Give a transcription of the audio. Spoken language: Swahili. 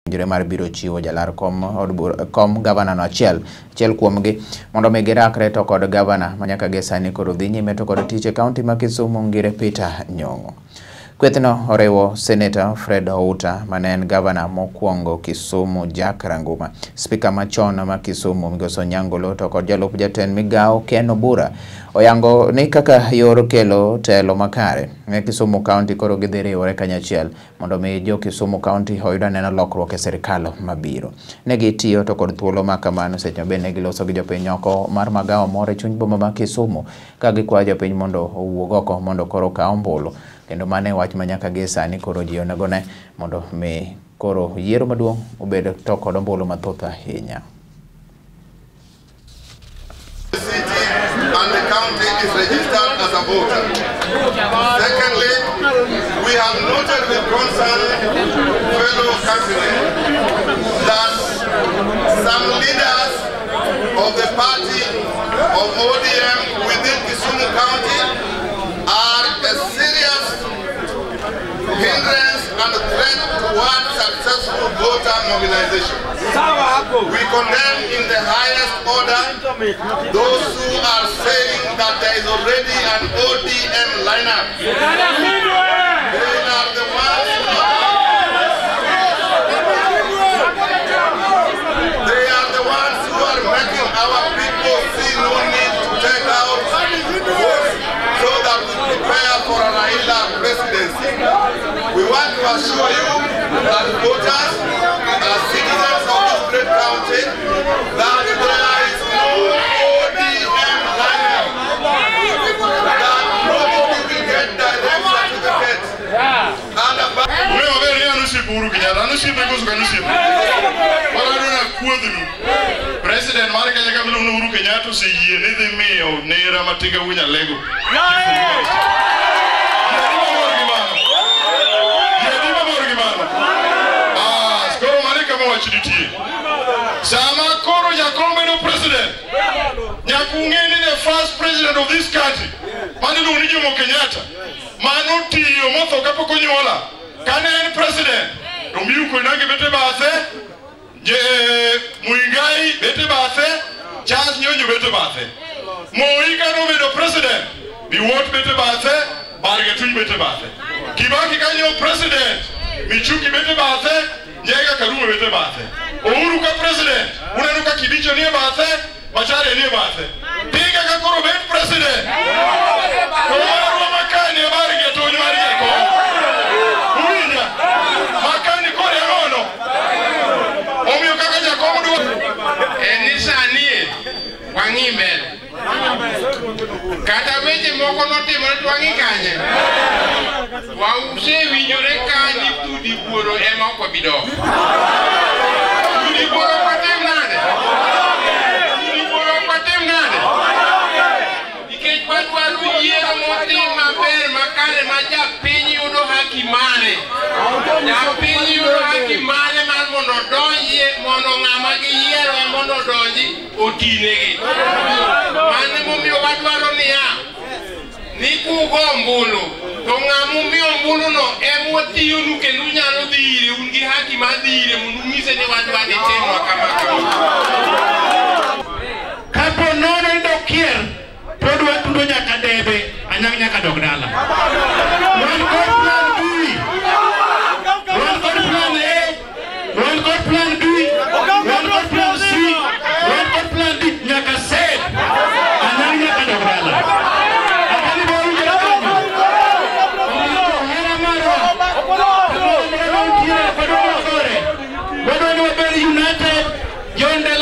Jure mar biro chiwo jalar kom gavana no achiel kuomgi mondo mi girakre to kod gavana manyaka ge sani koro dhi nyime to kod tich e kaunti ma Kisumu ngire Peter Nyong'o. Kweth no oriwo Senator Fred Outa mane en gavana mokwongo Kisumu Jack Ranguma, speaker machon ma Kisumu Migoso Nyangolo to kod jalup jatend migao Ken Obura oyango ni kaka yor kelo telo makare ne Kisumu County koro gidhi riwore kanyachiel mondo mi jo Kisumu County oyud neno lokruok e sirkal mabiro. Ne gitiyo to kod thuolo ma kamano seche be ne giloso gi jopiny oko mar magawa moro e chuny boma ma Kisumu ka gikwayo jopiny mondo owuog oko mondo koro kaw ombulu. Kendo mane wach manyaka gi sani koro ji onegone mondo mi koro yiero maduong' obed to kod ombulu mathoth ahinya. And the county is registered as a voter. Secondly, we have noted with concern, fellow countrymen, that some leaders of the party of ODM within Kisumu County are a serious hindrance and a threat towards successful voter mobilization. We condemn in the highest order those who are saying that there is already an ODM lineup. They are the ones who are making our people see no need to take out votes so that we prepare for a Raila presidency. We want to assure you that voters are citizens of this great county, that there is no ODM lineup, that nobody will get direct certificate. President Marika Nyakabilo Uhuru Kenyatta se yie ne dhi miyo nera matiga wunya lego. Skoro Marika mawachiritie. Sama koro Jakombe no president. Nyakungeni the first president of this country. Mani ni Jomo Kenyatta. Manu tiyo motho kapoko nyola. Kane en president. Tomiuko nage bete bathe. Muingai bete bathe, Charles Nyonyo bete bathe. Moika no bedo president, Biwot bete bathe, Bargatun bete bathe. Kibaki kanyo president, Michuki bete bathe, Nyega Karuma bete bathe. Uhuru ka president, unanuka Kibicho niye bathe, Machare niye bathe. Pinga kakoro bet president. Kwa makani ya Bargatonyo Marigako. Uinya, makani kore ngono. Enisani wangi mbele kata weche moko notimore twangi kanye wause winjore kanyi tudi buoro ema oko bidok tudi buoro kwatim nade nikech wadwaro yiero motim maber makare ma japiny yudo haki mare japiny yudo haki mare mar mondo donji mondo ng'ama gi yiero mondo donji otinegi mane momiyo wadwaro niya ni kugo ombulu to ng'ama omiyo ombulu no emotiyonu kendo unyalo dhi ire un gi haki mar dhi ire mondo unyise ni wadwa ni timwa kama kapo nono idok kier podwa tundo nyaka debe anyang nyaka dok dala one God plan B, one God plan A, one God plan B, one God plan C, one God plan D nyaka set anyang nyaka dok dala akali boru nyaka hera marwa podwa ni united jonde